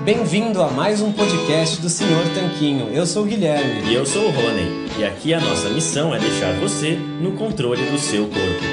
Bem-vindo a mais um podcast do Senhor Tanquinho. Eu sou o Guilherme. E eu sou o Rony. E aqui a nossa missão é deixar você no controle do seu corpo.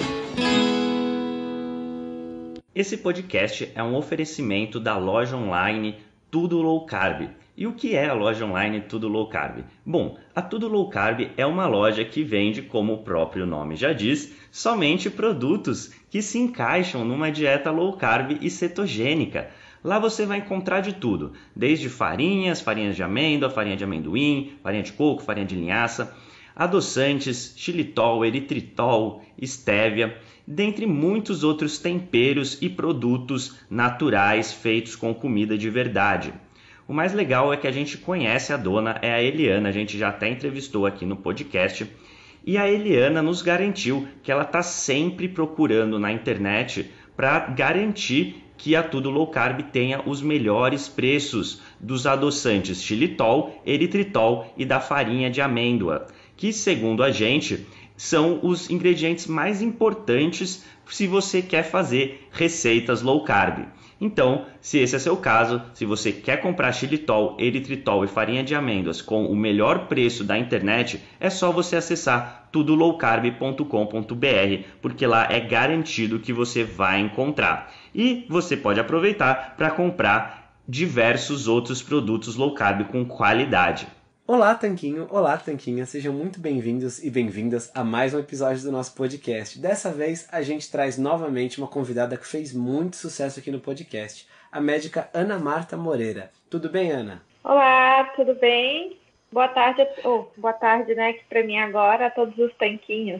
Esse podcast é um oferecimento da loja online Tudo Low Carb. E o que é a loja online Tudo Low Carb? Bom, a Tudo Low Carb é uma loja que vende, como o próprio nome já diz, somente produtos que se encaixam numa dieta low carb e cetogênica. Lá você vai encontrar de tudo, desde farinhas de amêndoa, farinha de amendoim, farinha de coco, farinha de linhaça, adoçantes, xilitol, eritritol, estévia, dentre muitos outros temperos e produtos naturais feitos com comida de verdade. O mais legal é que a gente conhece a dona, é a Eliana, a gente já até entrevistou aqui no podcast, e a Eliana nos garantiu que ela está sempre procurando na internet para garantir que a Tudo Low Carb tenha os melhores preços dos adoçantes xilitol, eritritol e da farinha de amêndoa, que, segundo a gente, são os ingredientes mais importantes se você quer fazer receitas low carb. Então, se esse é seu caso, se você quer comprar xilitol, eritritol e farinha de amêndoas com o melhor preço da internet, é só você acessar tudolowcarb.com.br, porque lá é garantido que você vai encontrar. E você pode aproveitar para comprar diversos outros produtos low carb com qualidade. Olá, Tanquinho! Olá, Tanquinha! Sejam muito bem-vindos e bem-vindas a mais um episódio do nosso podcast. Dessa vez, a gente traz novamente uma convidada que fez muito sucesso aqui no podcast, a médica Ana Marta Moreira. Tudo bem, Ana? Olá, tudo bem? Boa tarde, né, que para mim agora, a todos os tanquinhos.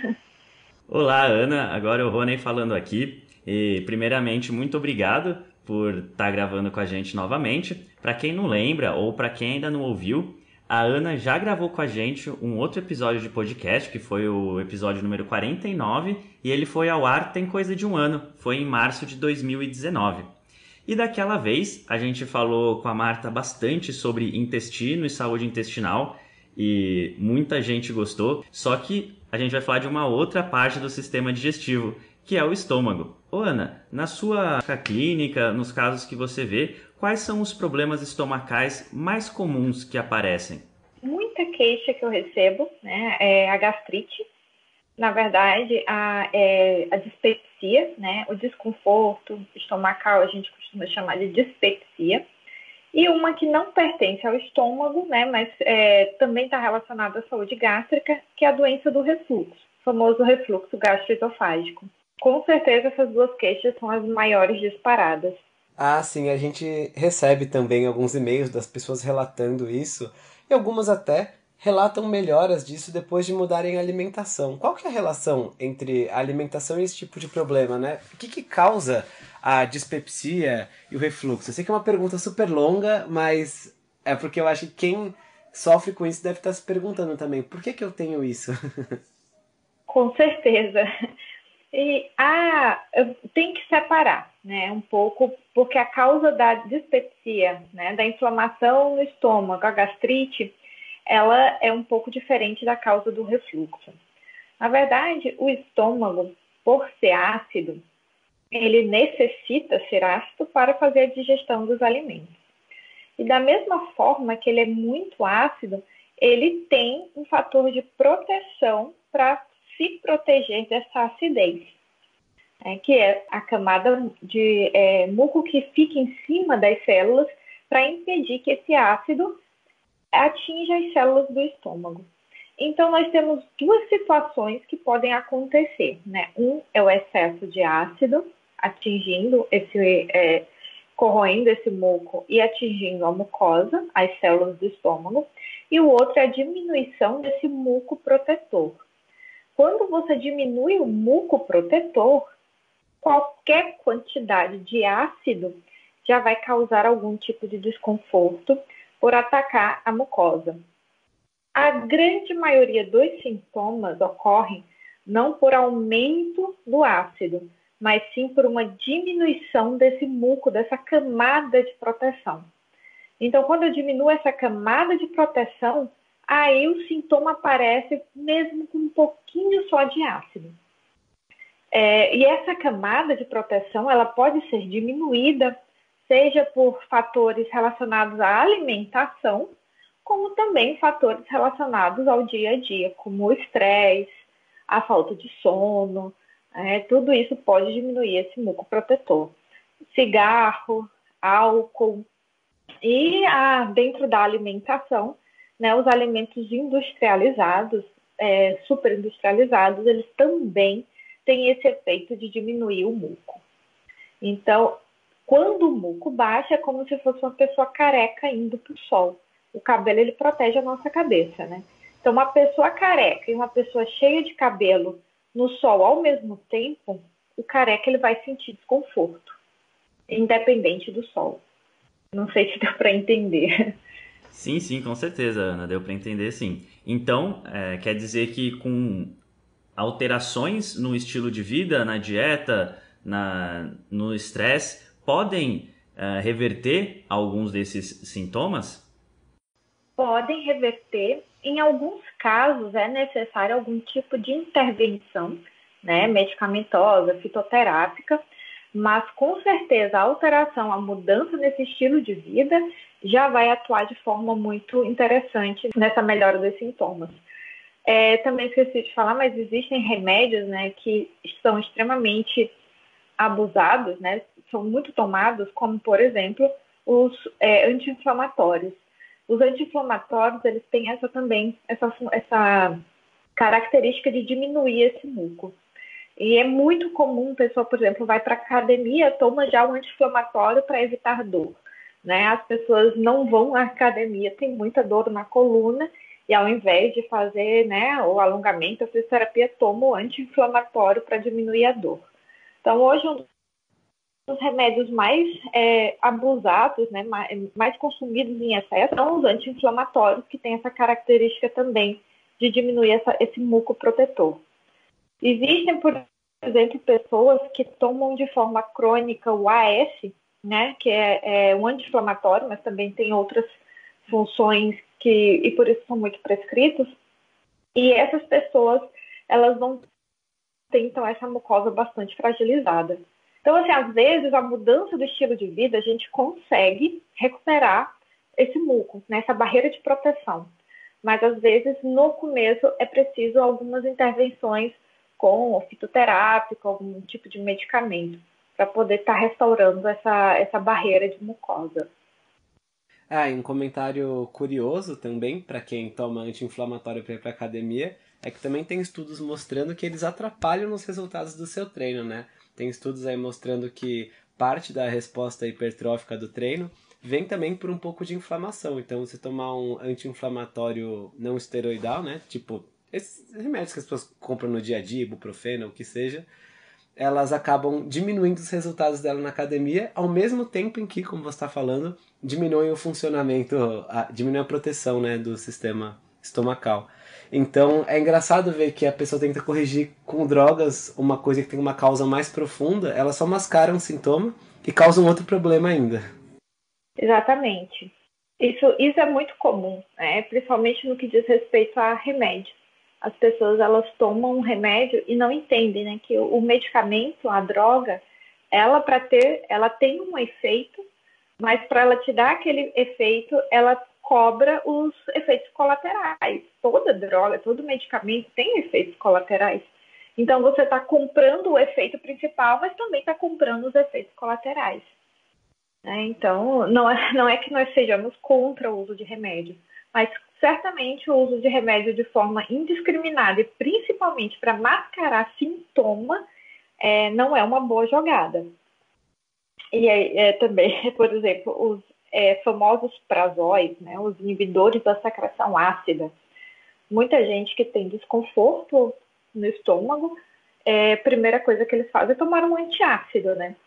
Olá, Ana! Agora é o Rony falando aqui. E, primeiramente, muito obrigado por estar gravando com a gente novamente. Para quem não lembra ou para quem ainda não ouviu, a Ana já gravou com a gente um outro episódio de podcast, que foi o episódio número 49, e ele foi ao ar tem coisa de um ano, foi em março de 2019. E daquela vez a gente falou com a Marta bastante sobre intestino e saúde intestinal, e muita gente gostou, só que a gente vai falar de uma outra parte do sistema digestivo, que é o estômago. Ô Ana, na sua clínica, nos casos que você vê, quais são os problemas estomacais mais comuns que aparecem? Muita queixa que eu recebo, né, é a gastrite, na verdade, a dispepsia, né, o desconforto estomacal, a gente costuma chamar de dispepsia, e uma que não pertence ao estômago, né, mas também está relacionada à saúde gástrica, que é a doença do refluxo, o famoso refluxo gastroesofágico. Com certeza essas duas queixas são as maiores disparadas. Ah, sim, a gente recebe também alguns e-mails das pessoas relatando isso, e algumas até relatam melhoras disso depois de mudarem a alimentação. Qual que é a relação entre a alimentação e esse tipo de problema, né? O que causa a dispepsia e o refluxo? Eu sei que é uma pergunta super longa, mas é porque eu acho que quem sofre com isso deve estar se perguntando também, por que eu tenho isso? Com certeza. E eu tenho que separar, né, um pouco, porque a causa da dispepsia, né, da inflamação no estômago, a gastrite, ela é um pouco diferente da causa do refluxo. Na verdade, o estômago, por ser ácido, ele necessita ser ácido para fazer a digestão dos alimentos. E da mesma forma que ele é muito ácido, ele tem um fator de proteção para se proteger dessa acidez, que é a camada de muco que fica em cima das células para impedir que esse ácido atinja as células do estômago. Então, nós temos duas situações que podem acontecer, né? Um é o excesso de ácido, corroendo esse muco e atingindo a mucosa, as células do estômago, e o outro é a diminuição desse muco protetor. Quando você diminui o muco protetor, qualquer quantidade de ácido já vai causar algum tipo de desconforto por atacar a mucosa. A grande maioria dos sintomas ocorrem não por aumento do ácido, mas sim por uma diminuição desse muco, dessa camada de proteção. Então, quando eu diminuo essa camada de proteção, aí o sintoma aparece mesmo com um pouquinho só de ácido. E essa camada de proteção ela pode ser diminuída seja por fatores relacionados à alimentação, como também fatores relacionados ao dia a dia, como o estresse, a falta de sono, tudo isso pode diminuir esse muco protetor. Cigarro, álcool e dentro da alimentação, né, os alimentos industrializados, superindustrializados, eles também têm esse efeito de diminuir o muco. Então, quando o muco baixa, é como se fosse uma pessoa careca indo para o sol. O cabelo, ele protege a nossa cabeça, né? Então, uma pessoa careca e uma pessoa cheia de cabelo no sol ao mesmo tempo, o careca, ele vai sentir desconforto, independente do sol. Não sei se deu para entender. Sim, sim, com certeza, Ana, deu para entender, sim. Então, quer dizer que com alterações no estilo de vida, na dieta, no estresse, podem reverter alguns desses sintomas? Podem reverter. Em alguns casos, é necessário algum tipo de intervenção, né, medicamentosa, fitoterápica, mas com certeza a alteração, a mudança nesse estilo de vida já vai atuar de forma muito interessante nessa melhora dos sintomas. Também esqueci de falar, mas existem remédios, né, que são extremamente abusados, né, são muito tomados, como, por exemplo, os anti-inflamatórios. Os anti-inflamatórios, eles têm essa característica de diminuir esse muco. E é muito comum a pessoa, por exemplo, vai para a academia, toma já um anti-inflamatório para evitar dor, né? As pessoas não vão à academia, tem muita dor na coluna, e ao invés de fazer, né, o alongamento, a fisioterapia, toma o anti-inflamatório para diminuir a dor. Então, hoje, um dos remédios mais abusados, né, mais consumidos em excesso, são os anti-inflamatórios, que têm essa característica também de diminuir esse muco protetor. Existem, por exemplo, pessoas que tomam de forma crônica o AS, né, que é um anti-inflamatório, mas também tem outras funções e por isso são muito prescritos. E essas pessoas, elas não têm, então, essa mucosa bastante fragilizada. Então, assim, às vezes, a mudança do estilo de vida, a gente consegue recuperar esse muco, né, essa barreira de proteção. Mas, às vezes, no começo, é preciso algumas intervenções com fitoterápico, algum tipo de medicamento, para poder estar restaurando essa barreira de mucosa. E um comentário curioso também, para quem toma anti-inflamatório para ir para academia, é que também tem estudos mostrando que eles atrapalham nos resultados do seu treino, né? Tem estudos aí mostrando que parte da resposta hipertrófica do treino vem também por um pouco de inflamação. Então, você tomar um anti-inflamatório não esteroidal, né? Tipo, esses remédios que as pessoas compram no dia a dia, ibuprofeno, o que seja, elas acabam diminuindo os resultados dela na academia, ao mesmo tempo em que, como você está falando, diminui o funcionamento, diminui a proteção, né, do sistema estomacal. Então é engraçado ver que a pessoa tenta corrigir com drogas uma coisa que tem uma causa mais profunda, ela só mascara um sintoma e causa um outro problema ainda. Exatamente. Isso é muito comum, né? Principalmente no que diz respeito a remédio. As pessoas, elas tomam um remédio e não entendem, né, que o medicamento, a droga, ela tem um efeito, mas para ela te dar aquele efeito, ela cobra os efeitos colaterais. Toda droga, todo medicamento tem efeitos colaterais. Então, você está comprando o efeito principal, mas também está comprando os efeitos colaterais. Então, não é que nós sejamos contra o uso de remédio, mas certamente o uso de remédio de forma indiscriminada e principalmente para mascarar sintoma não é uma boa jogada. E também, por exemplo, os famosos prazóis, né, os inibidores da secreção ácida. Muita gente que tem desconforto no estômago, a primeira coisa que eles fazem é tomar um antiácido, né?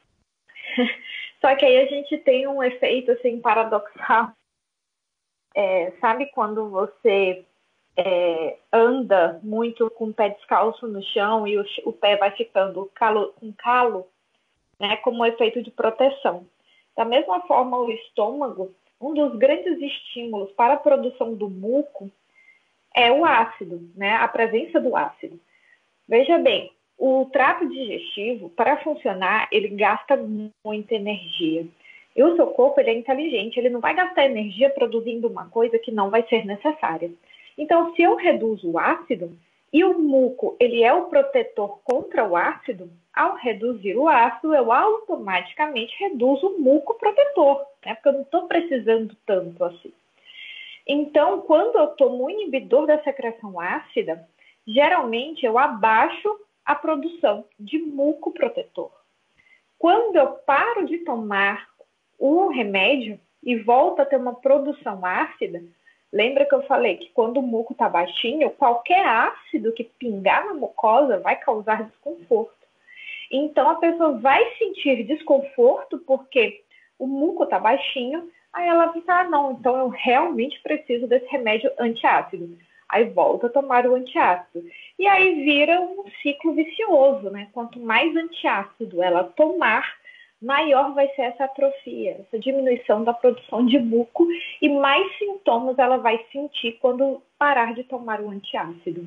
Só que aí a gente tem um efeito assim paradoxal. Sabe quando você anda muito com o pé descalço no chão e o pé vai ficando com calo, né, como um efeito de proteção. Da mesma forma, o estômago, um dos grandes estímulos para a produção do muco é o ácido, né, a presença do ácido. Veja bem, o trato digestivo, para funcionar, ele gasta muita energia. E o seu corpo, ele é inteligente, ele não vai gastar energia produzindo uma coisa que não vai ser necessária. Então, se eu reduzo o ácido, e o muco, ele é o protetor contra o ácido, ao reduzir o ácido, eu automaticamente reduzo o muco protetor, né? Porque eu não estou precisando tanto assim. Então, quando eu tomo um inibidor da secreção ácida, geralmente eu abaixo a produção de muco protetor. Quando eu paro de tomar o remédio e volto a ter uma produção ácida, lembra que eu falei que quando o muco está baixinho, qualquer ácido que pingar na mucosa vai causar desconforto. Então, a pessoa vai sentir desconforto porque o muco está baixinho, aí ela fica, não, então eu realmente preciso desse remédio antiácido. Aí volta a tomar o antiácido. E aí vira um ciclo vicioso, né? Quanto mais antiácido ela tomar, maior vai ser essa atrofia, essa diminuição da produção de muco e mais sintomas ela vai sentir quando parar de tomar o antiácido.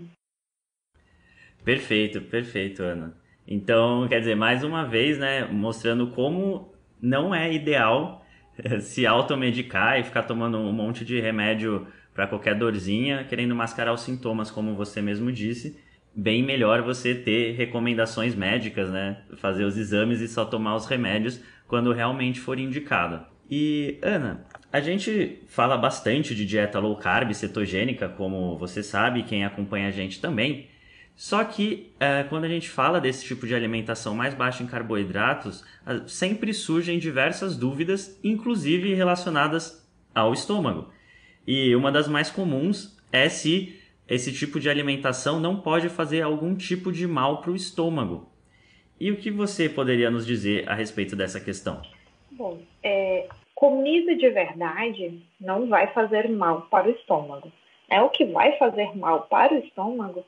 Perfeito, perfeito, Ana. Então, quer dizer, mais uma vez, né, mostrando como não é ideal se automedicar e ficar tomando um monte de remédio para qualquer dorzinha, querendo mascarar os sintomas, como você mesmo disse. Bem melhor você ter recomendações médicas, né, fazer os exames e só tomar os remédios quando realmente for indicado. E, Ana, a gente fala bastante de dieta low carb, cetogênica, como você sabe, quem acompanha a gente também. Só que quando a gente fala desse tipo de alimentação mais baixa em carboidratos, sempre surgem diversas dúvidas, inclusive relacionadas ao estômago. E uma das mais comuns é se esse tipo de alimentação não pode fazer algum tipo de mal para o estômago. E o que você poderia nos dizer a respeito dessa questão? Bom, comida de verdade não vai fazer mal para o estômago. O que vai fazer mal para o estômago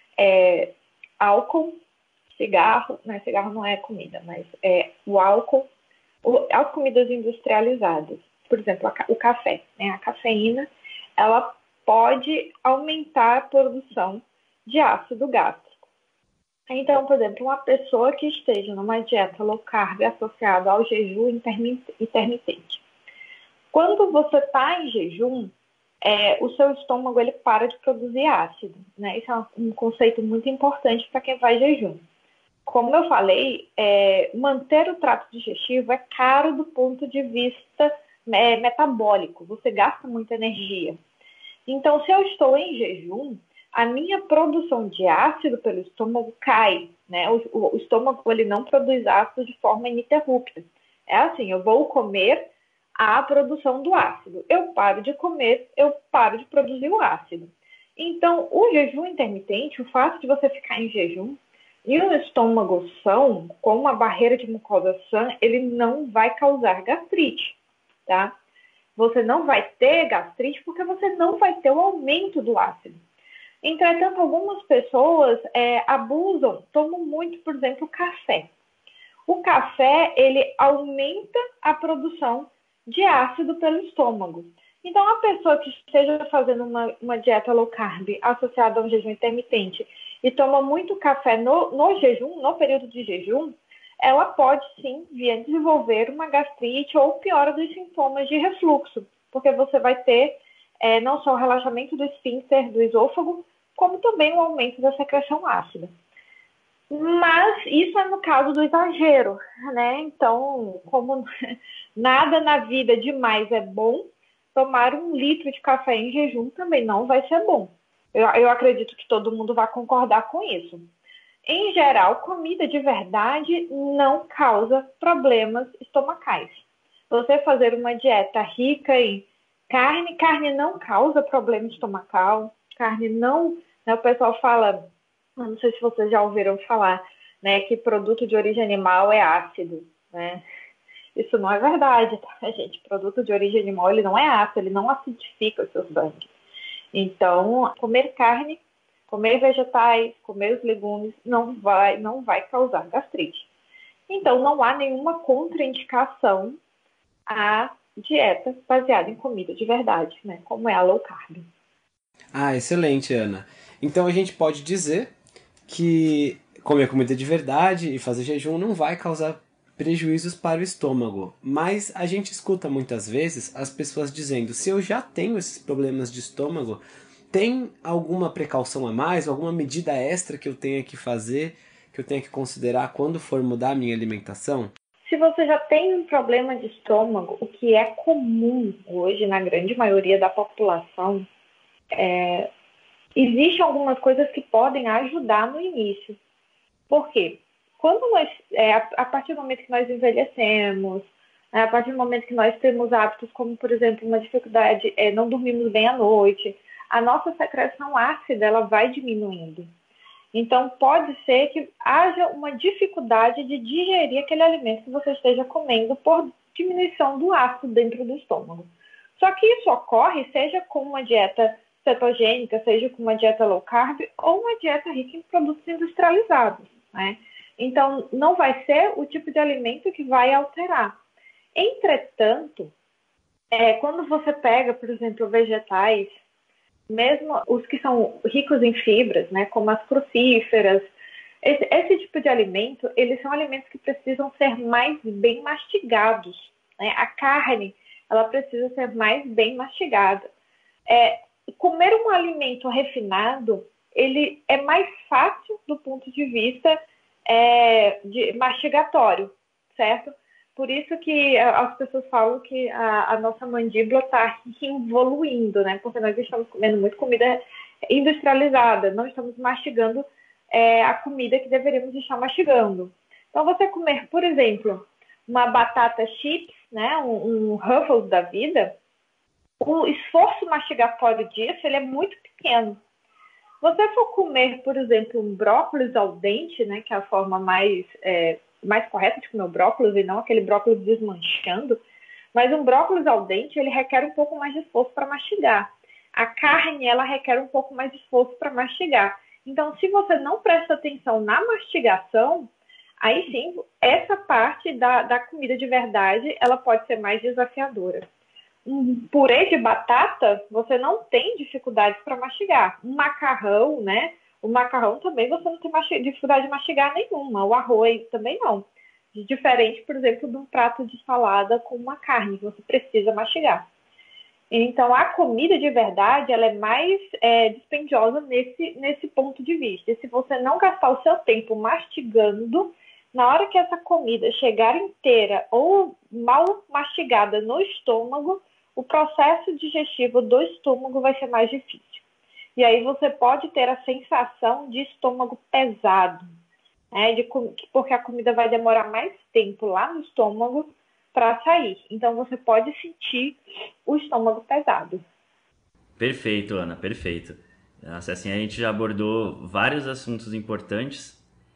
é álcool, cigarro, né? Cigarro não é comida, mas o álcool, as comidas industrializadas, por exemplo, o café, né? A cafeína, ela pode aumentar a produção de ácido gástrico. Então, por exemplo, uma pessoa que esteja numa dieta low carb associada ao jejum intermitente. Quando você está em jejum, o seu estômago ele para de produzir ácido, né? Isso é um conceito muito importante para quem faz jejum. Como eu falei, manter o trato digestivo é caro do ponto de vista metabólico. Você gasta muita energia. Então, se eu estou em jejum, a minha produção de ácido pelo estômago cai, né? O estômago ele não produz ácido de forma ininterrupta. É assim, eu vou comer a produção do ácido. Eu paro de comer, eu paro de produzir o ácido. Então, o jejum intermitente, o fato de você ficar em jejum e um estômago são, com uma barreira de mucosa sã, ele não vai causar gastrite, tá? Você não vai ter gastrite porque você não vai ter o aumento do ácido. Entretanto, algumas pessoas abusam, tomam muito, por exemplo, café. O café, ele aumenta a produção de ácido pelo estômago. Então, a pessoa que esteja fazendo uma dieta low carb associada a um jejum intermitente e toma muito café no jejum, no período de jejum, ela pode sim vir a desenvolver uma gastrite ou piora dos sintomas de refluxo, porque você vai ter não só o relaxamento do esfíncter do esôfago, como também o aumento da secreção ácida. Mas isso é no caso do exagero, né? Então, como nada na vida demais é bom, tomar 1 litro de café em jejum também não vai ser bom. Eu acredito que todo mundo vai concordar com isso. Em geral, comida de verdade não causa problemas estomacais. Você fazer uma dieta rica em carne não causa problema estomacal, carne não, né, o pessoal fala, não sei se vocês já ouviram falar, né, que produto de origem animal é ácido, né? Isso não é verdade, tá, gente? Produto de origem animal, ele não é ácido, ele não acidifica o seu sangue. Então, comer carne, comer vegetais, comer os legumes, não vai causar gastrite. Então, não há nenhuma contraindicação à dieta baseada em comida de verdade, né? Como é a low carb. Ah, excelente, Ana. Então a gente pode dizer que comer comida de verdade e fazer jejum não vai causar prejuízos para o estômago, mas a gente escuta muitas vezes as pessoas dizendo: se eu já tenho esses problemas de estômago, tem alguma precaução a mais, alguma medida extra que eu tenha que fazer, que eu tenha que considerar quando for mudar a minha alimentação? Se você já tem um problema de estômago, o que é comum hoje na grande maioria da população, existem algumas coisas que podem ajudar no início. Por quê? Quando nós, a partir do momento que nós envelhecemos, a partir do momento que nós temos hábitos como, por exemplo, uma dificuldade, não dormimos bem à noite, a nossa secreção ácida ela vai diminuindo. Então, pode ser que haja uma dificuldade de digerir aquele alimento que você esteja comendo por diminuição do ácido dentro do estômago. Só que isso ocorre seja com uma dieta cetogênica, seja com uma dieta low carb ou uma dieta rica em produtos industrializados, né? Então, não vai ser o tipo de alimento que vai alterar. Entretanto, quando você pega, por exemplo, vegetais, mesmo os que são ricos em fibras, né, como as crucíferas, esse tipo de alimento, eles são alimentos que precisam ser mais bem mastigados, né? A carne, ela precisa ser mais bem mastigada. Comer um alimento refinado, ele é mais fácil do ponto de vista de mastigatório, certo? Por isso que as pessoas falam que a nossa mandíbula está evoluindo, né? Porque nós estamos comendo muito comida industrializada, não estamos mastigando a comida que deveríamos estar mastigando. Então, você comer, por exemplo, uma batata chips, né? Um Ruffles da vida, o esforço mastigatório disso ele é muito pequeno. Você for comer, por exemplo, um brócolis al dente, né? Que é a forma mais correta de comer o brócolis e não aquele brócolis desmanchando, mas um brócolis al dente, ele requer um pouco mais de esforço para mastigar. A carne, ela requer um pouco mais de esforço para mastigar. Então, se você não presta atenção na mastigação, aí sim, essa parte da comida de verdade, ela pode ser mais desafiadora. Um purê de batata, você não tem dificuldades para mastigar. Um macarrão, né? O macarrão também você não tem dificuldade de mastigar nenhuma. O arroz também não. Diferente, por exemplo, de um prato de salada com uma carne, que você precisa mastigar. Então, a comida de verdade, ela é mais dispendiosa nesse ponto de vista. E se você não gastar o seu tempo mastigando, na hora que essa comida chegar inteira ou mal mastigada no estômago, o processo digestivo do estômago vai ser mais difícil. E aí você pode ter a sensação de estômago pesado, né? Porque a comida vai demorar mais tempo lá no estômago para sair. Então você pode sentir o estômago pesado. Perfeito, Ana, perfeito. Nossa, assim, a gente já abordou vários assuntos importantes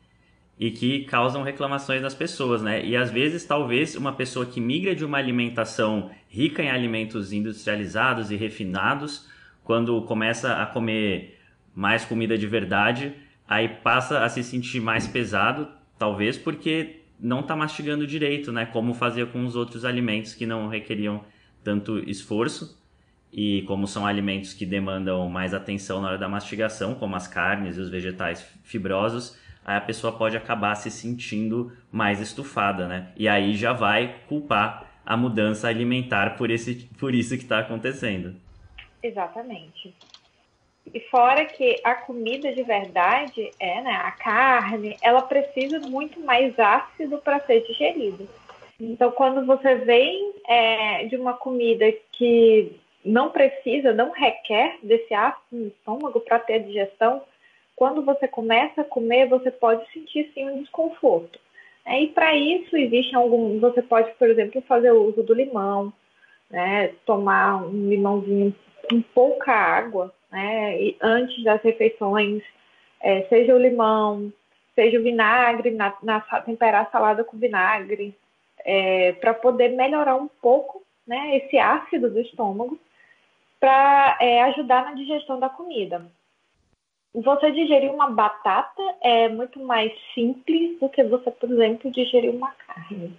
e que causam reclamações das pessoas, né? E às vezes, talvez, uma pessoa que migra de uma alimentação rica em alimentos industrializados e refinados, quando começa a comer mais comida de verdade, aí passa a se sentir mais pesado, talvez porque não está mastigando direito, né? Como fazia com os outros alimentos que não requeriam tanto esforço. E como são alimentos que demandam mais atenção na hora da mastigação, como as carnes e os vegetais fibrosos, aí a pessoa pode acabar se sentindo mais estufada, né? E aí já vai culpar a mudança alimentar por isso que está acontecendo. Exatamente. E fora que a comida de verdade, né, a carne, ela precisa muito mais ácido para ser digerida. Então, quando você vem de uma comida que não precisa, não requer desse ácido no estômago para ter digestão, quando você começa a comer, você pode sentir sim um desconforto. E para isso você pode, por exemplo, fazer o uso do limão, né, tomar um limãozinho com pouca água, né, e antes das refeições, seja o limão, seja o vinagre, temperar a salada com vinagre, para poder melhorar um pouco, né, esse ácido do estômago, para ajudar na digestão da comida. Você digerir uma batata é muito mais simples do que você, por exemplo, digerir uma carne.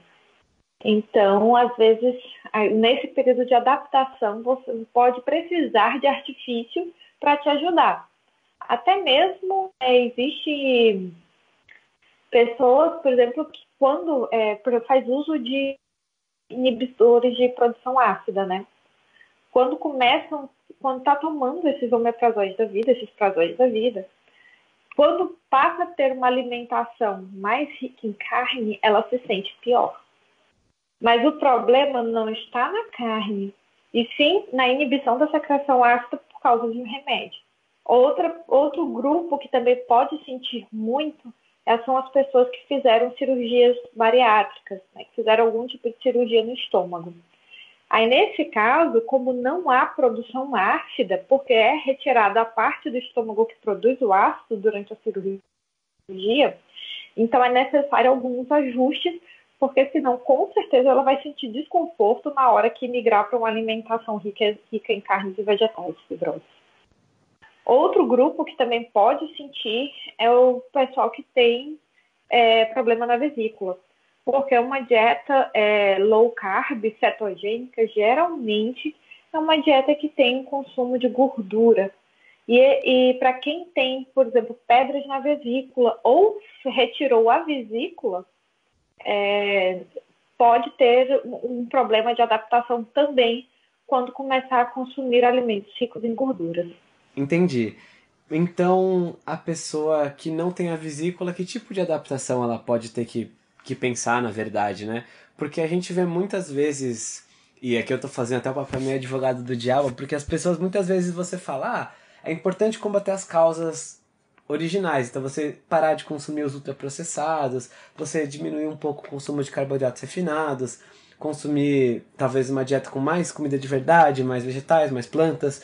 Então, às vezes, nesse período de adaptação, você pode precisar de artifício para te ajudar. Até mesmo existe pessoas, por exemplo, que quando faz uso de inibidores de produção ácida, né? Quando está tomando esses omeprazóis da vida, esses prazóis da vida, quando passa a ter uma alimentação mais rica em carne, ela se sente pior. Mas o problema não está na carne, e sim na inibição da secreção ácida por causa de um remédio. Outro grupo que também pode sentir muito são as pessoas que fizeram cirurgias bariátricas, né, que fizeram algum tipo de cirurgia no estômago. Aí, nesse caso, como não há produção ácida, porque é retirada a parte do estômago que produz o ácido durante a cirurgia, então é necessário alguns ajustes, porque senão, com certeza, ela vai sentir desconforto na hora que migrar para uma alimentação rica em carnes e vegetais fibrosas. Outro grupo que também pode sentir é o pessoal que tem problema na vesícula, porque uma dieta low carb, cetogênica, geralmente é uma dieta que tem consumo de gordura. E para quem tem, por exemplo, pedras na vesícula ou retirou a vesícula, pode ter um problema de adaptação também quando começar a consumir alimentos ricos em gorduras. Entendi. Então, a pessoa que não tem a vesícula, que tipo de adaptação ela pode ter que pensar, na verdade, né? Porque a gente vê muitas vezes, e aqui eu tô fazendo até o papel meio advogado do diabo, porque as pessoas, muitas vezes você fala, é importante combater as causas originais, então você parar de consumir os ultraprocessados, você diminuir um pouco o consumo de carboidratos refinados, consumir talvez uma dieta com mais comida de verdade, mais vegetais, mais plantas,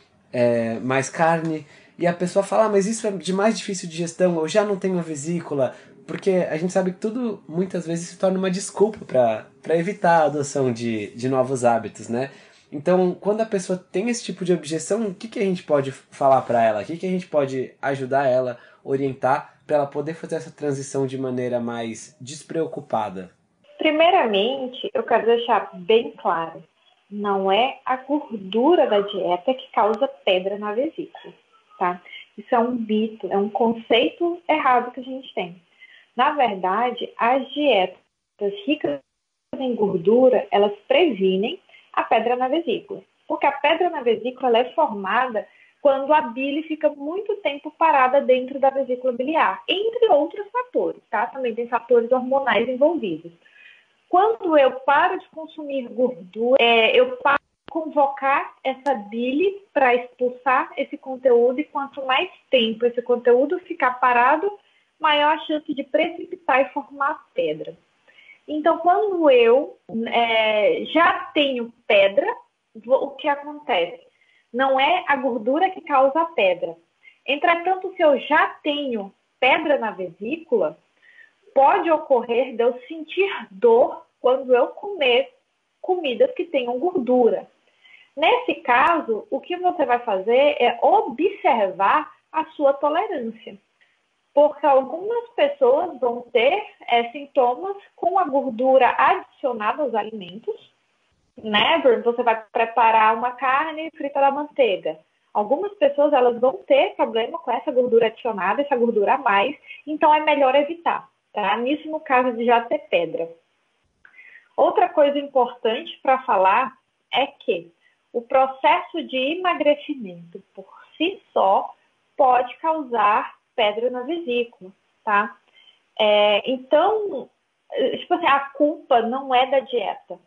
mais carne, e a pessoa fala, mas isso é de mais difícil de gestão, eu já não tenho a vesícula, porque a gente sabe que tudo muitas vezes se torna uma desculpa para evitar a adoção de novos hábitos, né? Então, quando a pessoa tem esse tipo de objeção, o que a gente pode falar para ela? O que a gente pode ajudar ela, orientar, para ela poder fazer essa transição de maneira mais despreocupada? Primeiramente, eu quero deixar bem claro, não é a gordura da dieta que causa pedra na vesícula, tá? Isso é um mito, é um conceito errado que a gente tem. Na verdade, as dietas ricas em gordura, elas previnem a pedra na vesícula. Porque a pedra na vesícula ela é formada quando a bile fica muito tempo parada dentro da vesícula biliar, entre outros fatores, tá? Também tem fatores hormonais envolvidos. Quando eu paro de consumir gordura, eu paro de convocar essa bile para expulsar esse conteúdo, e quanto mais tempo esse conteúdo ficar parado, maior a chance de precipitar e formar pedra. Então, quando eu já tenho pedra, o que acontece? Não é a gordura que causa a pedra. Entretanto, se eu já tenho pedra na vesícula, pode ocorrer de eu sentir dor quando eu comer comidas que tenham gordura. Nesse caso, o que você vai fazer é observar a sua tolerância. Porque algumas pessoas vão ter sintomas com a gordura adicionada aos alimentos, né? Você vai preparar uma carne frita na manteiga. Algumas pessoas elas vão ter problema com essa gordura adicionada, essa gordura a mais, então é melhor evitar, tá? Nisso no caso de já ter pedra. Outra coisa importante para falar é que o processo de emagrecimento por si só pode causar pedra na vesícula, tá? Então, tipo assim, a culpa não é da dieta.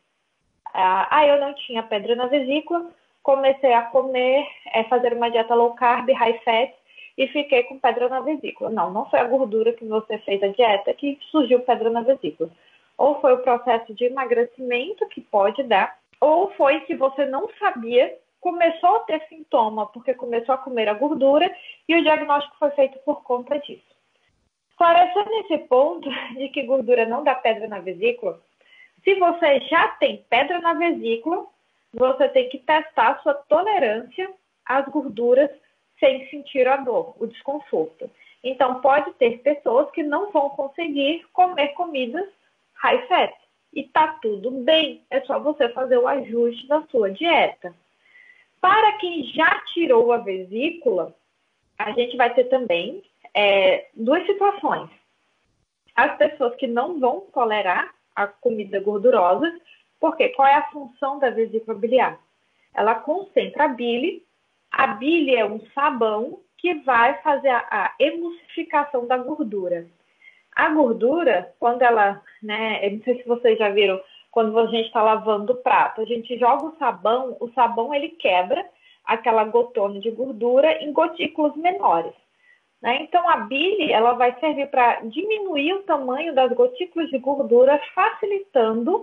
Eu não tinha pedra na vesícula, comecei a comer, fazer uma dieta low carb, high fat, e fiquei com pedra na vesícula. Não foi a gordura que você fez a dieta que surgiu pedra na vesícula. Ou foi o processo de emagrecimento que pode dar, ou foi que você não sabia, começou a ter sintoma porque começou a comer a gordura e o diagnóstico foi feito por conta disso. Esclarecendo esse ponto de que gordura não dá pedra na vesícula, se você já tem pedra na vesícula, você tem que testar a sua tolerância às gorduras sem sentir a dor, o desconforto. Então, pode ter pessoas que não vão conseguir comer comidas high fat. E tá tudo bem, é só você fazer o ajuste da sua dieta. Para quem já tirou a vesícula, a gente vai ter também duas situações. as pessoas que não vão tolerar a comida gordurosa, porque qual é a função da vesícula biliar? Ela concentra a bile. A bile é um sabão que vai fazer a emulsificação da gordura. A gordura, quando ela, né, eu não sei se vocês já viram, quando a gente está lavando o prato, a gente joga o sabão ele quebra aquela gotona de gordura em gotículas menores. Né? Então, a bile ela vai servir para diminuir o tamanho das gotículas de gordura, facilitando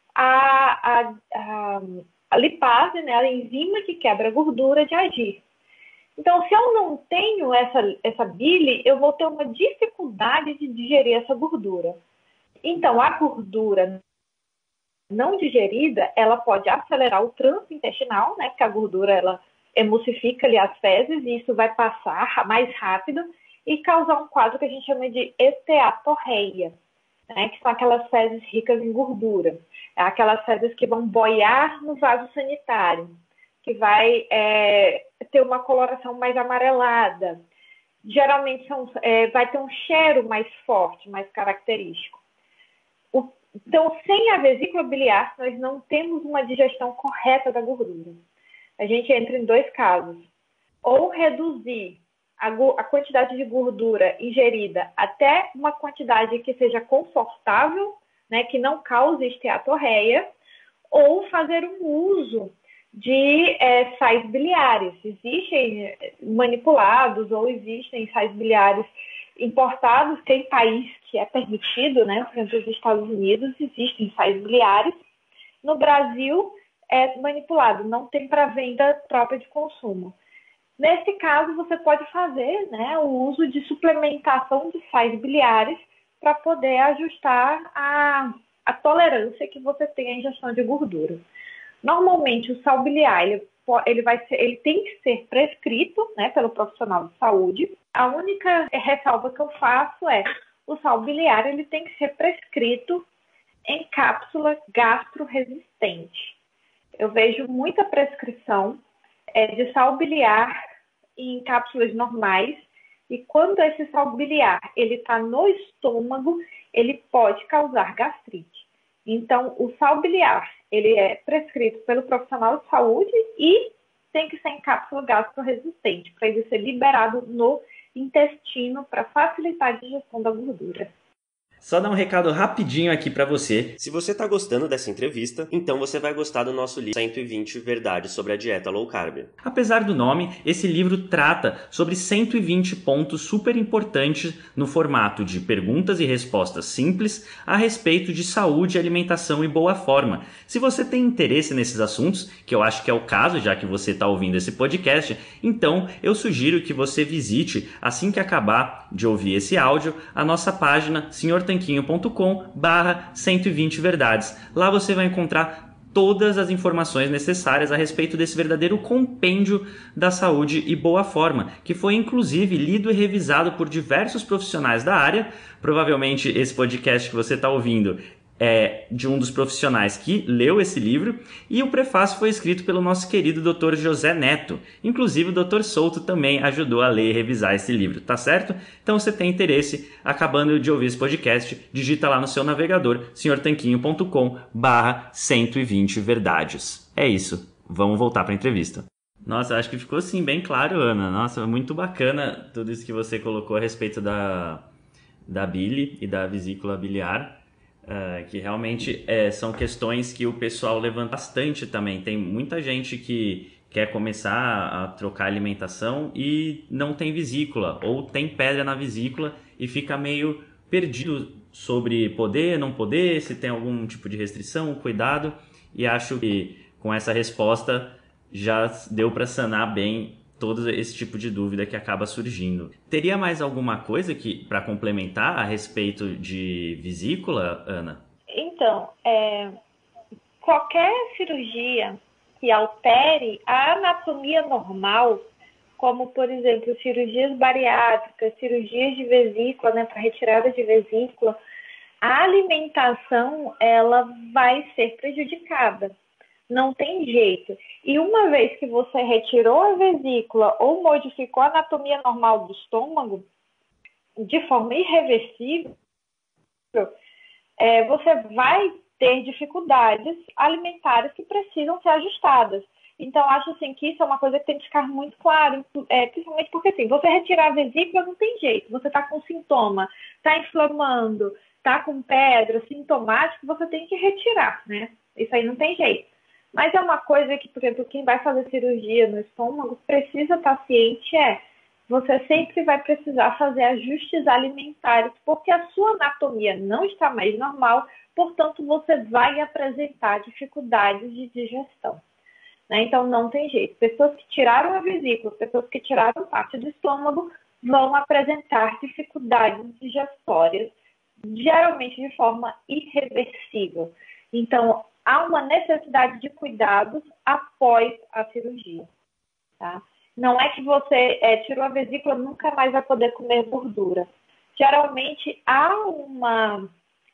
a lipase, né, a enzima que quebra a gordura, de agir. Então, se eu não tenho essa bile, eu vou ter uma dificuldade de digerir essa gordura. Então, a gordura não digerida, ela pode acelerar o trânsito intestinal, né, porque a gordura ela emulsifica ali as fezes e isso vai passar mais rápido e causar um quadro que a gente chama de esteatorreia, né, que são aquelas fezes ricas em gordura. É aquelas fezes que vão boiar no vaso sanitário, que vai ter uma coloração mais amarelada. Geralmente vai ter um cheiro mais forte, mais característico. Então, sem a vesícula biliar, nós não temos uma digestão correta da gordura. A gente entra em dois casos. Ou reduzir a quantidade de gordura ingerida até uma quantidade que seja confortável, né, que não cause esteatorreia, ou fazer um uso de sais biliares. Existem manipulados ou existem sais biliares importados, tem país que é permitido, né? Por exemplo, nos Estados Unidos existem sais biliares. No Brasil é manipulado, não tem para venda própria de consumo. Nesse caso, você pode fazer, né, o uso de suplementação de sais biliares para poder ajustar a tolerância que você tem à ingestão de gordura. Normalmente, o sal biliar ele tem que ser prescrito, né, pelo profissional de saúde. A única ressalva que eu faço é o sal biliar ele tem que ser prescrito em cápsula gastroresistente. Eu vejo muita prescrição de sal biliar em cápsulas normais e quando esse sal biliar ele está no estômago, ele pode causar gastrite. Então, o sal biliar ele é prescrito pelo profissional de saúde e tem que ser em cápsula gastroresistente para ele ser liberado no intestino para facilitar a digestão da gordura. Só dar um recado rapidinho aqui para você. Se você tá gostando dessa entrevista, então você vai gostar do nosso livro 120 Verdades sobre a Dieta Low Carb. Apesar do nome, esse livro trata sobre 120 pontos super importantes no formato de perguntas e respostas simples a respeito de saúde, alimentação e boa forma. Se você tem interesse nesses assuntos, que eu acho que é o caso, já que você está ouvindo esse podcast, então eu sugiro que você visite, assim que acabar de ouvir esse áudio, a nossa página senhortanquinho.com/120 verdades. Lá você vai encontrar todas as informações necessárias a respeito desse verdadeiro compêndio da saúde e boa forma, que foi inclusive lido e revisado por diversos profissionais da área. Provavelmente esse podcast que você está ouvindo é de um dos profissionais que leu esse livro, e o prefácio foi escrito pelo nosso querido Dr. José Neto. Inclusive o Dr. Souto também ajudou a ler e revisar esse livro, tá certo? Então, se você tem interesse, acabando de ouvir esse podcast, digita lá no seu navegador senhortanquinho.com/120 verdades. É isso, vamos voltar para a entrevista. Nossa, acho que ficou assim bem claro, Ana. Nossa, muito bacana tudo isso que você colocou a respeito da bile e da vesícula biliar. Que realmente são questões que o pessoal levanta bastante também. Tem muita gente que quer começar a trocar alimentação e não tem vesícula, ou tem pedra na vesícula e fica meio perdido sobre poder, não poder, se tem algum tipo de restrição, cuidado. E acho que com essa resposta já deu para sanar bem todo esse tipo de dúvida que acaba surgindo. Teria mais alguma coisa para complementar a respeito de vesícula, Ana? Então, qualquer cirurgia que altere a anatomia normal, como, por exemplo, cirurgias bariátricas, cirurgias de vesícula, né, para retirada de vesícula, a alimentação ela vai ser prejudicada. Não tem jeito. E uma vez que você retirou a vesícula ou modificou a anatomia normal do estômago, de forma irreversível, você vai ter dificuldades alimentares que precisam ser ajustadas. Então, acho assim, que isso é uma coisa que tem que ficar muito claro, principalmente porque assim, você retirar a vesícula não tem jeito. Você está com sintoma, está inflamando, está com pedra, sintomático, você tem que retirar, né? Isso aí não tem jeito. Mas é uma coisa que, por exemplo, quem vai fazer cirurgia no estômago precisa estar ciente você sempre vai precisar fazer ajustes alimentares, porque a sua anatomia não está mais normal, portanto, você vai apresentar dificuldades de digestão. Né? Então, não tem jeito. Pessoas que tiraram a vesícula, pessoas que tiraram parte do estômago, vão apresentar dificuldades digestórias, geralmente de forma irreversível. Então, há uma necessidade de cuidados após a cirurgia. Tá? Não é que você tirou a vesícula e nunca mais vai poder comer gordura. Geralmente, há uma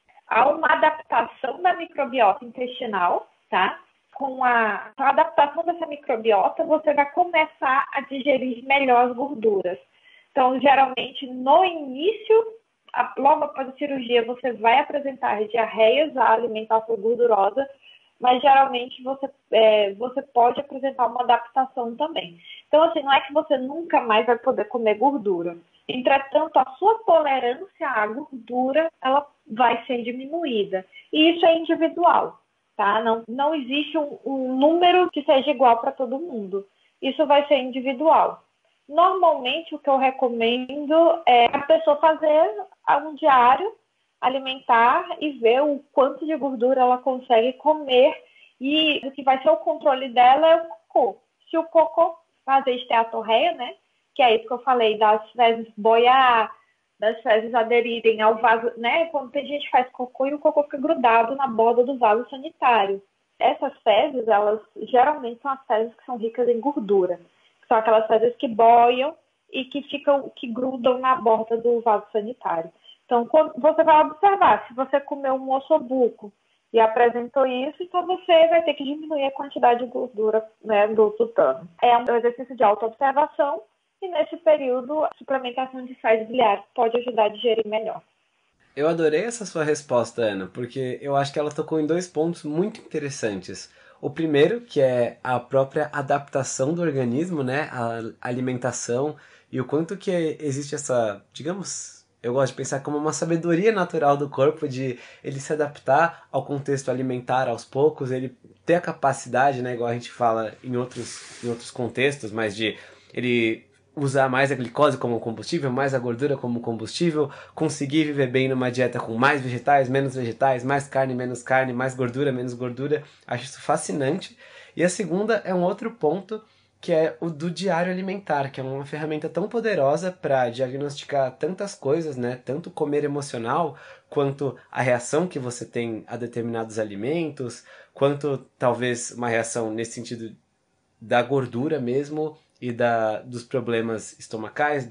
adaptação da microbiota intestinal, tá? Com a adaptação dessa microbiota, você vai começar a digerir melhor as gorduras. Então, geralmente, no início, logo após a cirurgia, você vai apresentar diarreias, a alimentação gordurosa, mas geralmente você pode apresentar uma adaptação também. Então, assim, não é que você nunca mais vai poder comer gordura. Entretanto, a sua tolerância à gordura, ela vai ser diminuída. E isso é individual, tá? Não existe um número que seja igual para todo mundo. Isso vai ser individual. Normalmente, o que eu recomendo é a pessoa fazer um diário alimentar e ver o quanto de gordura ela consegue comer, e o que vai ser o controle dela é o cocô. Se o cocô fazer esteatorreia, né, que é isso que eu falei, das fezes boiar, das fezes aderirem ao vaso, né, quando tem gente que faz cocô e o cocô fica grudado na borda do vaso sanitário. Essas fezes, elas geralmente são as fezes que são ricas em gordura. São aquelas fezes que boiam e que grudam na borda do vaso sanitário. Então, você vai observar, se você comeu um ossobuco e apresentou isso, então você vai ter que diminuir a quantidade de gordura, né, do tutano. É um exercício de autoobservação e, nesse período, a suplementação de sais biliares pode ajudar a digerir melhor. Eu adorei essa sua resposta, Ana, porque eu acho que ela tocou em dois pontos muito interessantes. O primeiro, que é a própria adaptação do organismo, né, a alimentação, e o quanto que existe essa, digamos, eu gosto de pensar como uma sabedoria natural do corpo de ele se adaptar ao contexto alimentar aos poucos, ele ter a capacidade, né, igual a gente fala em outros contextos, mas de ele usar mais a glicose como combustível, mais a gordura como combustível, conseguir viver bem numa dieta com mais vegetais, mais carne, menos carne, mais gordura, menos gordura. Acho isso fascinante. E a segunda é um outro ponto, que é o do diário alimentar, que é uma ferramenta tão poderosa para diagnosticar tantas coisas, né? Tanto comer emocional, quanto a reação que você tem a determinados alimentos, quanto talvez uma reação nesse sentido da gordura mesmo, e dos problemas estomacais,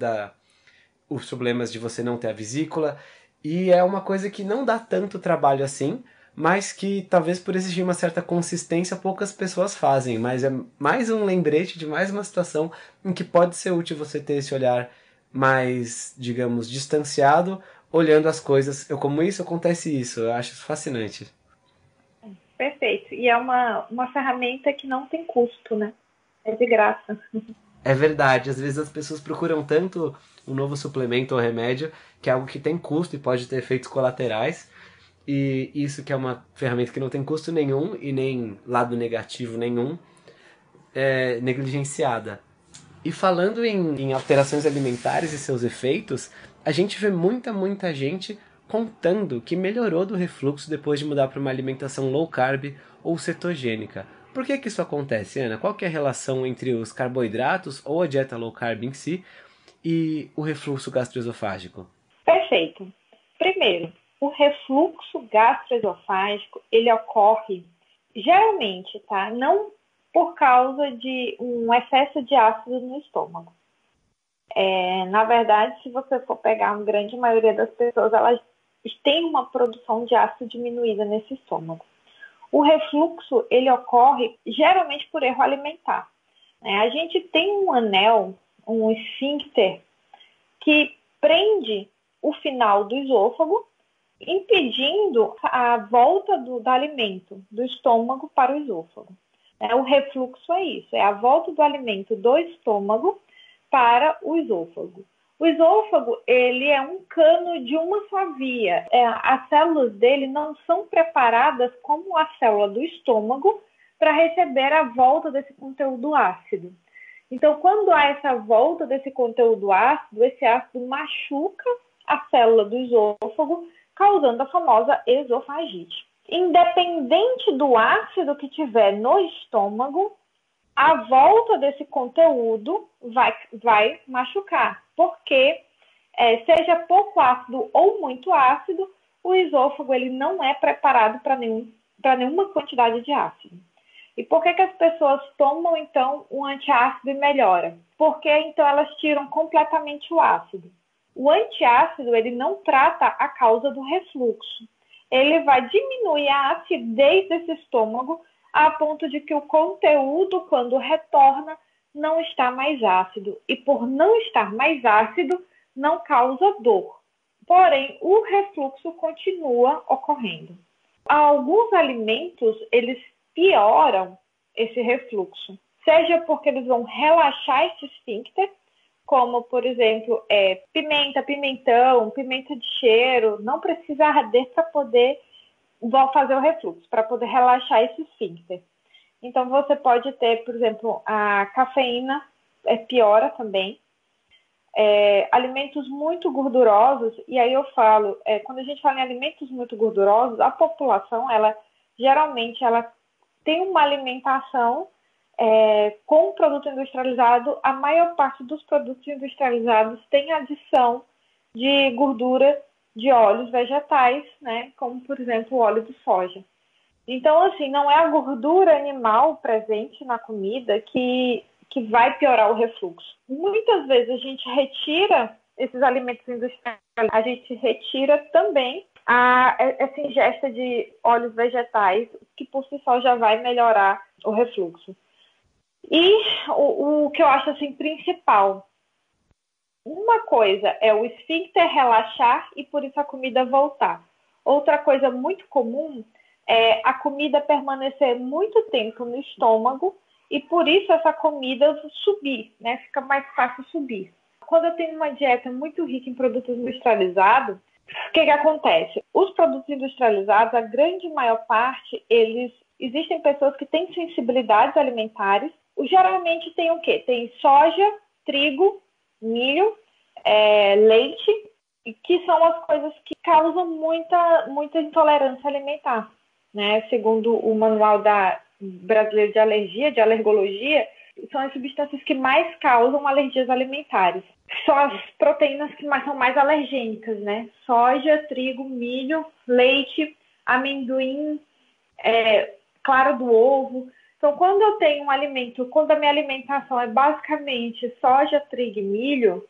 os problemas de você não ter a vesícula. E é uma coisa que não dá tanto trabalho assim, mas que talvez por exigir uma certa consistência poucas pessoas fazem. Mas é mais um lembrete de mais uma situação em que pode ser útil você ter esse olhar mais, digamos, distanciado, olhando as coisas. Eu como isso, acontece isso. Eu acho isso fascinante. Perfeito. E é uma ferramenta que não tem custo, né? É de graça. É verdade, às vezes as pessoas procuram tanto um novo suplemento ou remédio, que é algo que tem custo e pode ter efeitos colaterais, e isso que é uma ferramenta que não tem custo nenhum e nem lado negativo nenhum, é negligenciada. E falando em alterações alimentares e seus efeitos, a gente vê muita gente contando que melhorou do refluxo depois de mudar para uma alimentação low carb ou cetogênica. Por que isso acontece, Ana? Qual que é a relação entre os carboidratos ou a dieta low carb em si e o refluxo gastroesofágico? Perfeito. Primeiro, o refluxo gastroesofágico, ele ocorre geralmente, tá? Não por causa de um excesso de ácido no estômago. Na verdade, se você for pegar a grande maioria das pessoas, elas têm uma produção de ácido diminuída nesse estômago. O refluxo, ele ocorre geralmente por erro alimentar. A gente tem um anel, um esfíncter, que prende o final do esôfago impedindo a volta do alimento do estômago para o esôfago. O refluxo é isso, é a volta do alimento do estômago para o esôfago. O esôfago, ele é um cano de uma só via. As células dele não são preparadas como a célula do estômago para receber a volta desse conteúdo ácido. Então, quando há essa volta desse conteúdo ácido, esse ácido machuca a célula do esôfago, causando a famosa esofagite. Independente do ácido que tiver no estômago, a volta desse conteúdo vai machucar, porque seja pouco ácido ou muito ácido, o esôfago ele não é preparado para nenhuma quantidade de ácido. E por que as pessoas tomam, então, um antiácido e melhora? Porque, então, elas tiram completamente o ácido. O antiácido, ele não trata a causa do refluxo. Ele vai diminuir a acidez desse estômago a ponto de que o conteúdo, quando retorna, não está mais ácido. E por não estar mais ácido, não causa dor. Porém, o refluxo continua ocorrendo. Alguns alimentos, eles pioram esse refluxo. Seja porque eles vão relaxar esse esfíncter, como, por exemplo, pimenta, pimentão, pimenta de cheiro, não precisa arder para poder fazer o refluxo, para poder relaxar esse esfíncter. Então, você pode ter, por exemplo, a cafeína, piora também. Alimentos muito gordurosos, e aí eu falo, quando a gente fala em alimentos muito gordurosos, a população, geralmente, ela tem uma alimentação com produto industrializado. A maior parte dos produtos industrializados tem adição de gordura de óleos vegetais, né, como, por exemplo, o óleo de soja. Então, assim, não é a gordura animal presente na comida que vai piorar o refluxo. Muitas vezes a gente retira esses alimentos industriais, a gente retira também essa ingesta de óleos vegetais, que por si só já vai melhorar o refluxo. E o que eu acho assim principal, uma coisa é o esfíncter relaxar e por isso a comida voltar. Outra coisa muito comum é a comida permanecer muito tempo no estômago e por isso essa comida subir, né? Fica mais fácil subir. Quando eu tenho uma dieta muito rica em produtos industrializados, o que acontece? Os produtos industrializados, a grande maior parte, existem pessoas que têm sensibilidades alimentares. Geralmente tem o quê? Tem soja, trigo, milho, leite, que são as coisas que causam muita intolerância alimentar, né? Segundo o Manual Brasileiro de Alergia, de Alergologia, são as substâncias que mais causam alergias alimentares. São as proteínas que são mais alergênicas, né? Soja, trigo, milho, leite, amendoim, clara do ovo. Então, quando eu tenho um alimento, quando a minha alimentação é basicamente soja, trigo e milho,